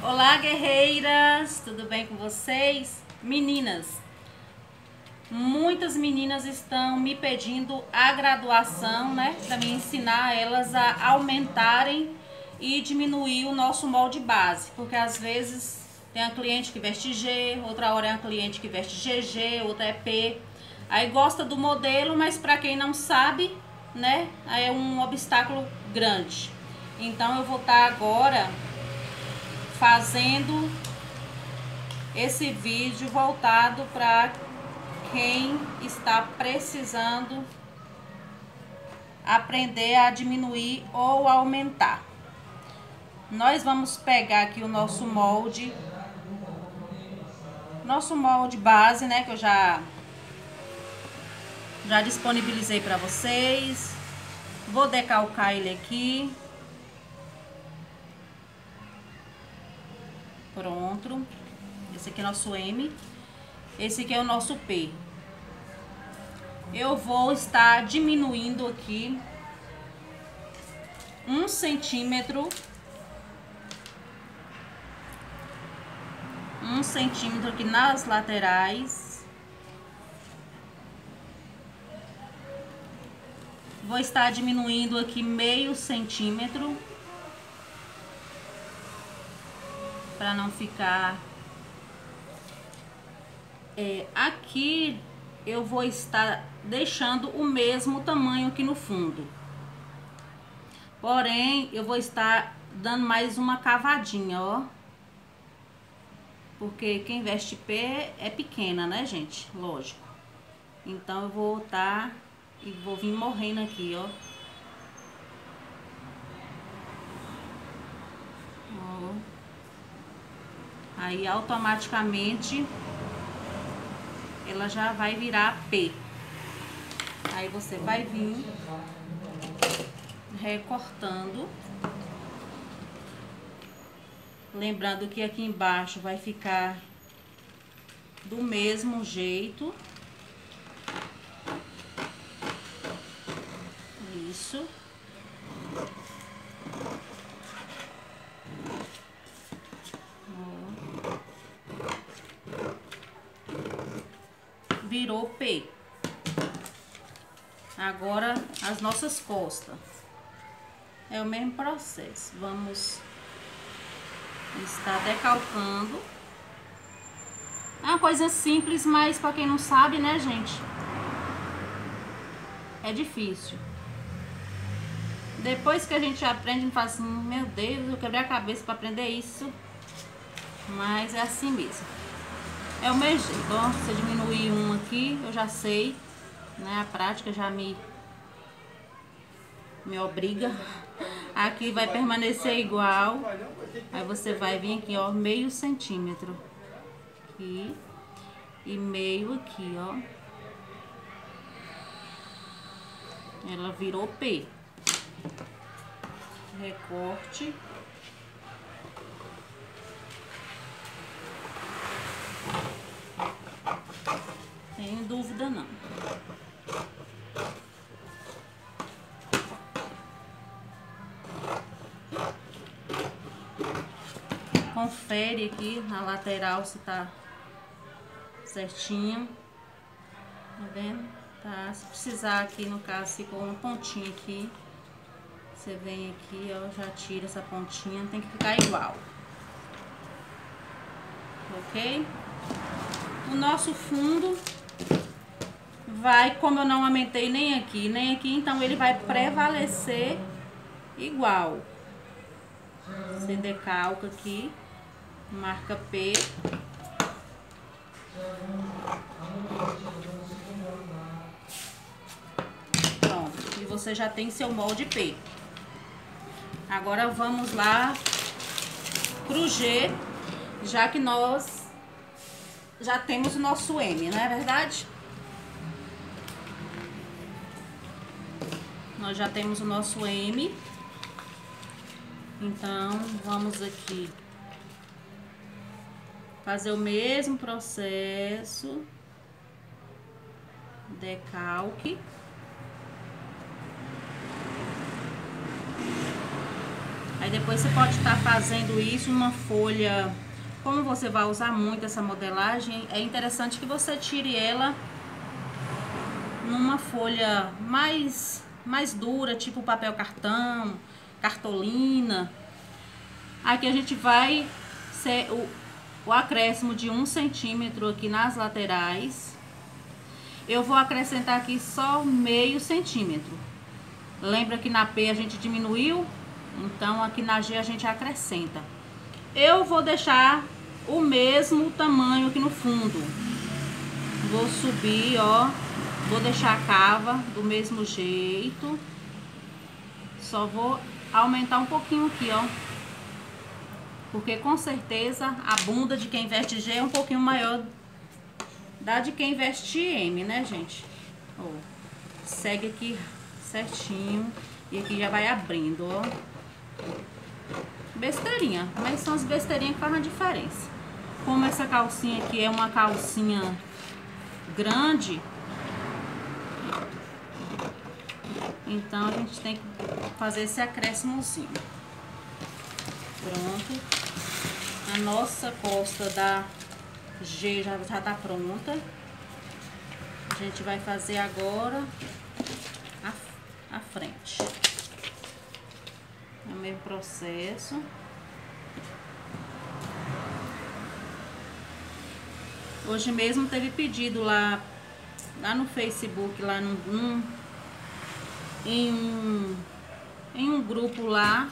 Olá, guerreiras! Tudo bem com vocês? Meninas, muitas meninas estão me pedindo a graduação, né? Para me ensinar elas a aumentarem e diminuir o nosso molde base. Porque às vezes tem a cliente que veste G, outra hora é a cliente que veste GG, outra é P. Aí gosta do modelo, mas para quem não sabe, né? Aí é um obstáculo grande. Então eu vou estar agora fazendo esse vídeo voltado para quem está precisando aprender a diminuir ou aumentar. Nós vamos pegar aqui o nosso molde base, né, que eu já disponibilizei para vocês. Vou decalcar ele aqui. Pronto. Esse aqui é nosso M. Esse aqui é o nosso P. Eu vou estar diminuindo aqui 1 centímetro. 1 centímetro aqui nas laterais. Vou estar diminuindo aqui meio centímetro. Para não ficar... aqui eu vou estar deixando o mesmo tamanho aqui no fundo. Porém, eu vou estar dando mais uma cavadinha, ó. Porque quem veste P é pequena, né, gente? Lógico. Então eu vou estar e vou vir morrendo aqui, ó. Aí automaticamente ela já vai virar P. Aí você vai vir recortando. Lembrando que aqui embaixo vai ficar do mesmo jeito. Isso. Virou P. Agora as nossas costas. É o mesmo processo. Vamos estar decalcando. É uma coisa simples, mas para quem não sabe, né, gente? É difícil. Depois que a gente aprende, a gente fala assim, meu Deus, eu quebrei a cabeça para aprender isso. Mas é assim mesmo. É o mesmo jeito, ó. Se eu diminuir um aqui, eu já sei, né? A prática já me obriga. Aqui vai permanecer igual. Aí você vai vir aqui, ó, meio centímetro. Aqui. E meio aqui, ó. Ela virou P. Recorte. Sem dúvida não. Confere aqui na lateral se tá certinho. Tá vendo? Tá. Se precisar aqui, no caso, ficou uma pontinha aqui. Você vem aqui, ó, já tira essa pontinha. Tem que ficar igual. Ok? O nosso fundo vai, como eu não aumentei nem aqui, então ele vai prevalecer igual. Você decalca aqui, marca P. Pronto, e você já tem seu molde P. Agora vamos lá pro G, já que nós já temos o nosso M, não é verdade? Nós já temos o nosso M. Então, vamos aqui fazer o mesmo processo. Decalque. Aí depois você pode estar fazendo isso numa folha. Como você vai usar muito essa modelagem, é interessante que você tire ela numa folha mais dura, tipo papel cartão, cartolina. Aqui a gente vai ser o acréscimo de 1 centímetro aqui nas laterais. Eu vou acrescentar aqui só meio centímetro. Lembra que na P a gente diminuiu? Então aqui na G a gente acrescenta. Eu vou deixar o mesmo tamanho aqui no fundo. Vou subir, ó. Vou deixar a cava do mesmo jeito. Só vou aumentar um pouquinho aqui, ó. Porque com certeza a bunda de quem veste G é um pouquinho maior da de quem veste M, né, gente? Ó, segue aqui certinho. E aqui já vai abrindo, ó. Besteirinha, mas são as besteirinhas que fazem a diferença. Como essa calcinha aqui é uma calcinha grande, então a gente tem que fazer esse acréscimozinho. Pronto. A nossa costa da G já tá pronta. A gente vai fazer agora a frente. É o mesmo processo. Hoje mesmo teve pedido lá no Facebook, lá em um grupo lá,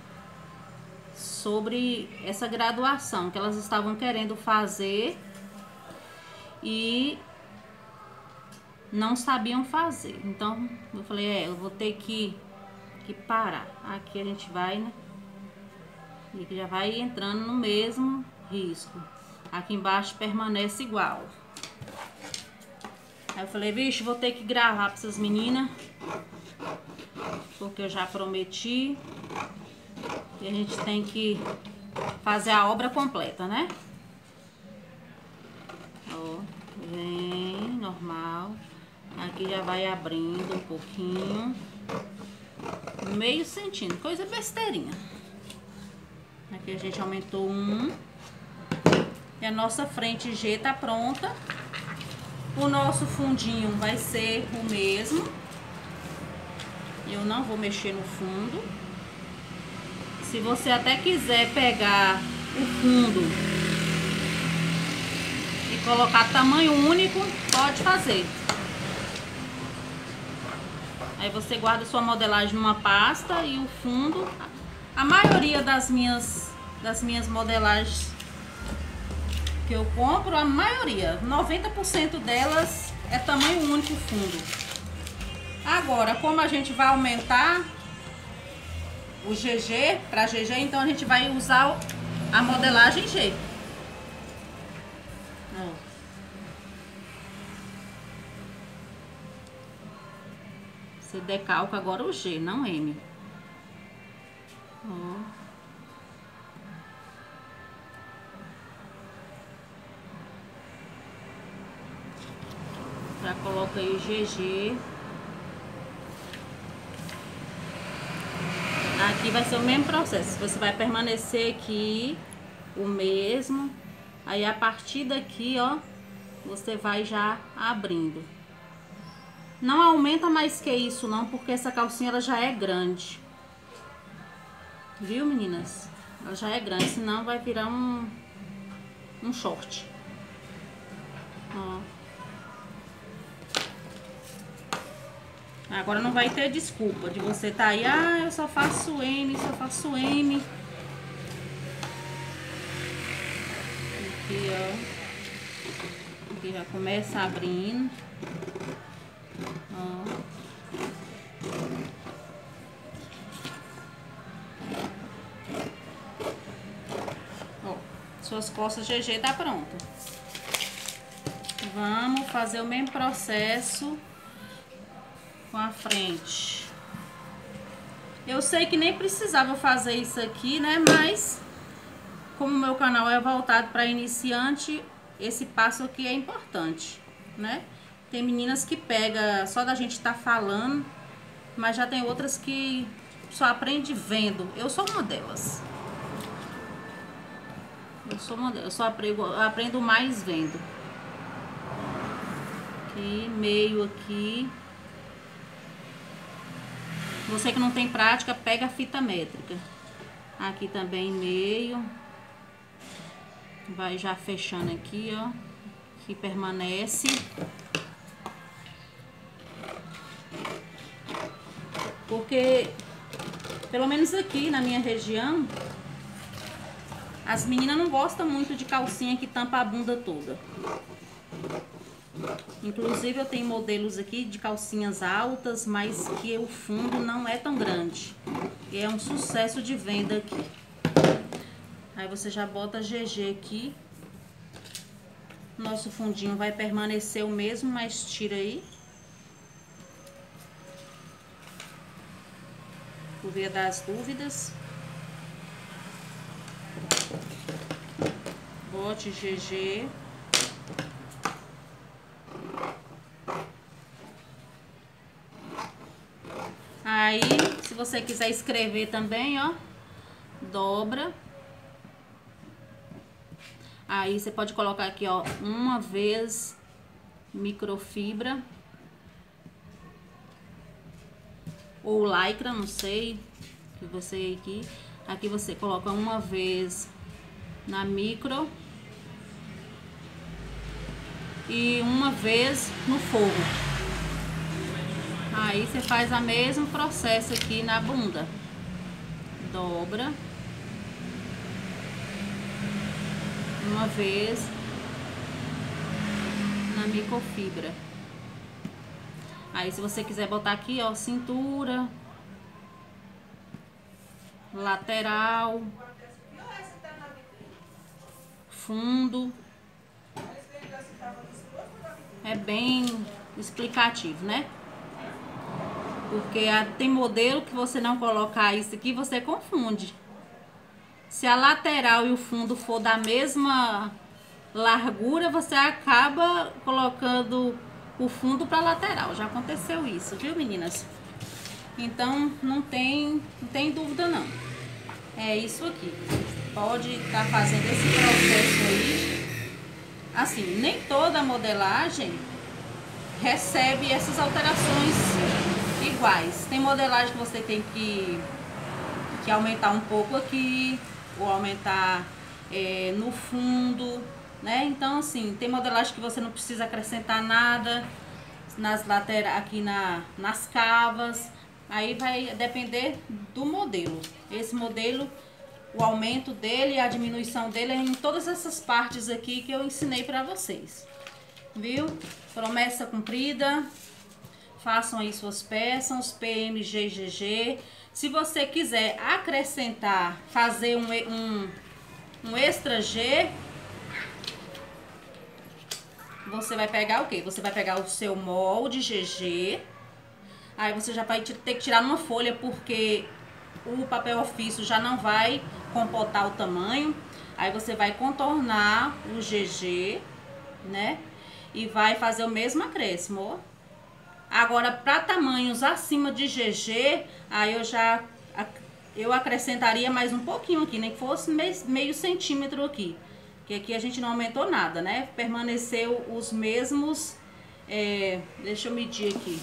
sobre essa graduação que elas estavam querendo fazer e não sabiam fazer. Então eu falei, eu vou ter que parar. Aqui a gente vai, né? E já vai entrando no mesmo risco. Aqui embaixo permanece igual. Aí eu falei, vixe, vou ter que gravar para essas meninas, porque eu já prometi. E a gente tem que fazer a obra completa, né? Ó, vem, normal. Aqui já vai abrindo um pouquinho. Meio centímetro, coisa besteirinha. Aqui a gente aumentou 1. E a nossa frente G tá pronta. O nosso fundinho vai ser o mesmo. Eu não vou mexer no fundo. Se você até quiser pegar o fundo e colocar tamanho único, pode fazer. Aí você guarda sua modelagem numa pasta e o fundo. A maioria das minhas modelagens que eu compro, a maioria, 90% delas é tamanho único fundo. Agora, como a gente vai aumentar o GG para GG, então a gente vai usar a modelagem G. Ó. Você decalca agora o G, não M. Ó. Já coloca aí o GG. Aqui vai ser o mesmo processo. Você vai permanecer aqui o mesmo. Aí a partir daqui, ó, você vai já abrindo. Não aumenta mais que isso não, porque essa calcinha ela já é grande. Viu, meninas? Ela já é grande, senão vai virar um short. Ó. Agora não vai ter desculpa de você tá aí, eu só faço M, só faço M. Aqui, ó. Aqui já começa abrindo. Ó. Ó, suas costas GG tá pronta. Vamos fazer o mesmo processo com a frente. Eu sei que nem precisava fazer isso aqui, né? Mas como o meu canal é voltado para iniciante, esse passo aqui é importante, né? Tem meninas que pega só da gente estar falando, mas já tem outras que só aprende vendo. Eu sou uma delas. Eu só aprendo mais vendo. Aqui, meio aqui. Você que não tem prática, pega a fita métrica. Aqui também meio. Vai já fechando aqui, ó. Que permanece. Porque, pelo menos aqui na minha região, as meninas não gostam muito de calcinha que tampa a bunda toda. Inclusive eu tenho modelos aqui de calcinhas altas, mas que o fundo não é tão grande. E é um sucesso de venda aqui. Aí você já bota GG aqui. Nosso fundinho vai permanecer o mesmo, mas tira aí. Por via das dúvidas. Bote GG. Aí, se você quiser escrever também, ó, dobra. Aí você pode colocar aqui, ó, uma vez microfibra ou lycra, não sei, que você aqui. Aqui você coloca uma vez na micro e uma vez no fogo. Aí você faz o mesmo processo aqui na bunda. Dobra. Uma vez na microfibra. Aí se você quiser botar aqui, ó, cintura, lateral, fundo. É bem explicativo, né? Porque tem modelo que você não colocar isso aqui, você confunde. Se a lateral e o fundo for da mesma largura, você acaba colocando o fundo para lateral. Já aconteceu isso, viu, meninas? Então, não tem dúvida, não. É isso aqui. Pode estar fazendo esse processo aí. Assim, nem toda modelagem recebe essas alterações iguais. Tem modelagem que você tem que aumentar um pouco aqui, ou aumentar no fundo, né? Então, assim, tem modelagem que você não precisa acrescentar nada nas laterais, aqui nas cavas. Aí vai depender do modelo. Esse modelo, o aumento dele e a diminuição dele é em todas essas partes aqui que eu ensinei pra vocês. Viu? Promessa cumprida. Façam aí suas peças, os PMG e GG. Se você quiser acrescentar, fazer um extra G, você vai pegar o quê? Você vai pegar o seu molde GG. Aí você já vai ter que tirar numa folha, porque o papel ofício já não vai comportar o tamanho. Aí você vai contornar o GG, né? E vai fazer o mesmo acréscimo, ó. Agora, para tamanhos acima de GG, aí eu acrescentaria mais um pouquinho aqui, nem que fosse meio centímetro aqui. Que aqui a gente não aumentou nada, né? Permaneceu os mesmos, deixa eu medir aqui.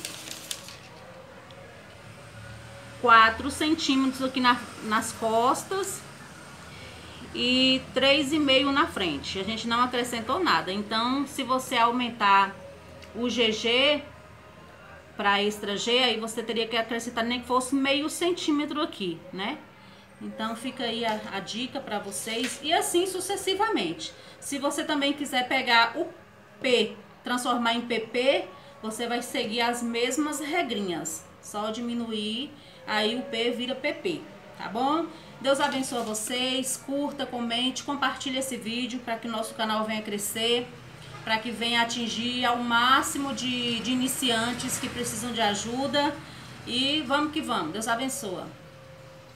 4 centímetros aqui nas costas e 3,5 na frente. A gente não acrescentou nada. Então, se você aumentar o GG para extra G, aí você teria que acrescentar nem que fosse meio centímetro aqui, né? Então fica aí a dica para vocês, e assim sucessivamente. Se você também quiser pegar o P, transformar em PP, você vai seguir as mesmas regrinhas, só diminuir, aí o P vira PP, tá bom? Deus abençoe vocês, curta, comente, compartilhe esse vídeo para que nosso canal venha crescer, para que venha atingir ao máximo de iniciantes que precisam de ajuda. E vamos que vamos. Deus abençoe.